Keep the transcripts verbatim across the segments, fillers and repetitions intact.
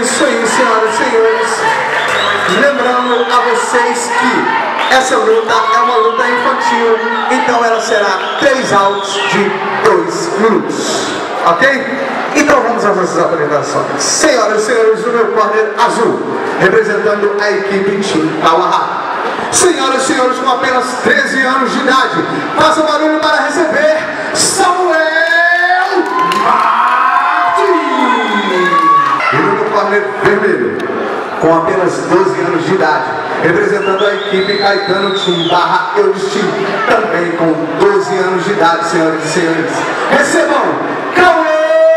Isso aí, senhoras e senhores. Lembrando a vocês que essa luta é uma luta infantil, então ela será três rounds de dois minutos. Ok? Então vamos às nossas apresentações. Senhoras e senhores, o meu corner azul, representando a equipe Team Kawahara. Senhoras e senhores, com apenas treze anos de idade, faça barulho para receber Samuel Martins. E no meu corner vermelho, com apenas doze anos de idade, representando a equipe Caetano Team barra Eudes Team, também com doze anos de idade, senhoras e senhores, recebam Cauê.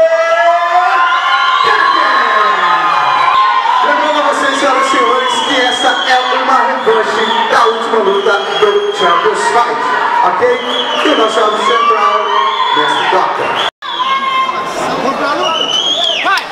Lembrando a vocês, senhoras e senhores, que essa é uma revanche da última luta do Champions Fight, ok? E o nosso árbitro central, Mestre Doctor. Vamos pra luta? Vai!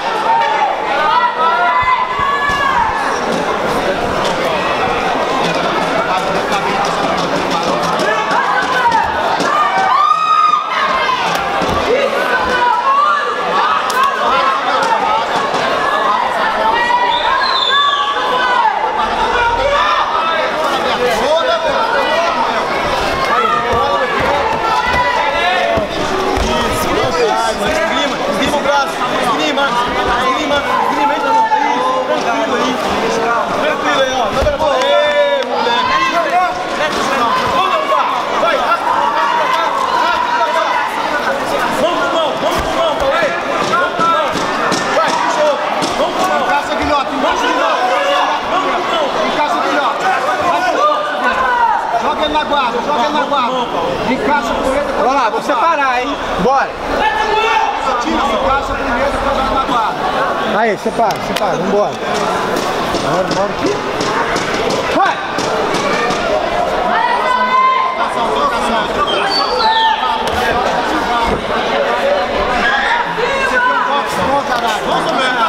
Na guarda, joga na guarda. Encaixa primeiro. Vamos lá, vou separar, hein? Bora. Encaixa primeiro, depois joga na guarda. Aí, separa, separa, vambora. Bora, bora aqui. Vai! Você tem um box bom, caralho. Vamos ver.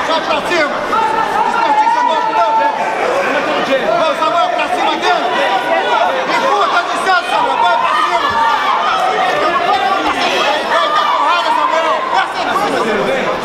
Vai pra cima! Desperdiça a bola, não! Vai, Samuel, pra cima dele! Escuta, distância, Samuel! Vai pra cima! Vai, tá porrada, Samuel! Essa é coisa, Samuel!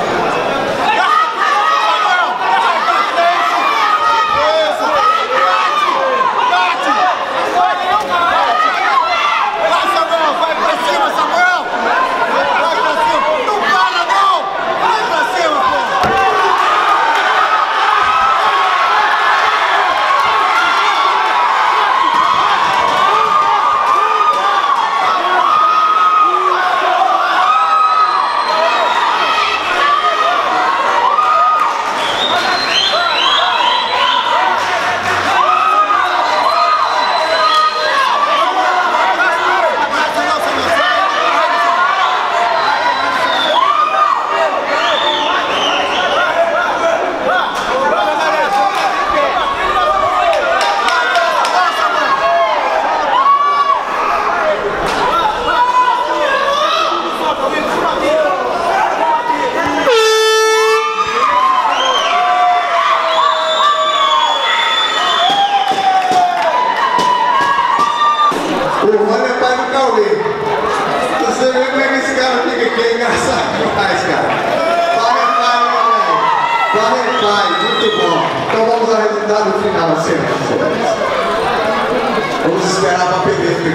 Você vê como é que esse cara fica aqui, é engraçado demais, cara. Corre, pai, corre, pai, muito bom. Então vamos ao resultado final, senhoras e senhores. Vamos esperar para perder aqui.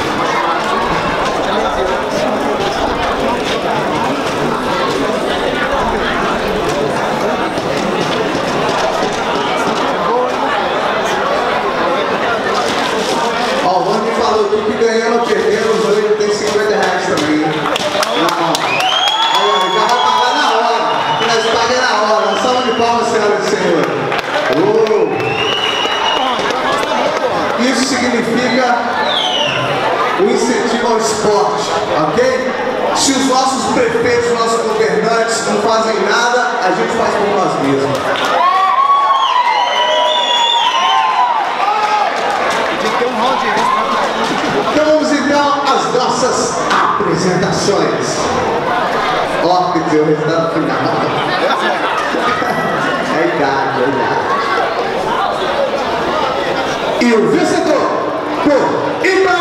Ó, o Rony falou aqui que ganhando ou perdendo, os dois tem cinquenta reais também. Não, olha, já vai pagar na hora. Nós pagamos na hora. Salve de palmas, senhoras e senhores. Oh. Isso significa o incentivo ao esporte, ok? Se os nossos prefeitos, nossos governantes não fazem nada, a gente faz por nós mesmos. Então vamos então às nossas apresentações. Ó, que deu o resultado final. É idade, é idade. E o vencedor por Ibrahim.